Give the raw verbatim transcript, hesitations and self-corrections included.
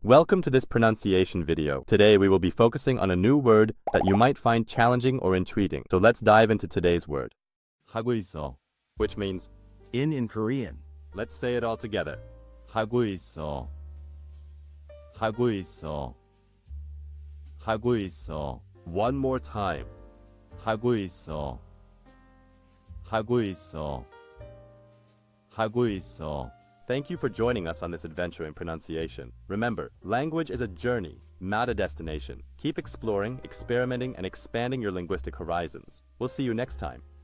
Welcome to this pronunciation video. Today we will be focusing on a new word that you might find challenging or intriguing. So let's dive into today's word. 하고있어. Which means, In in Korean. let's say it all together. 하고있어. 하고있어. 하고있어. One more time. 하고있어. 하고있어. 하고있어. Thank you for joining us on this adventure in pronunciation. Remember, language is a journey, not a destination. Keep exploring, experimenting, and expanding your linguistic horizons. We'll see you next time.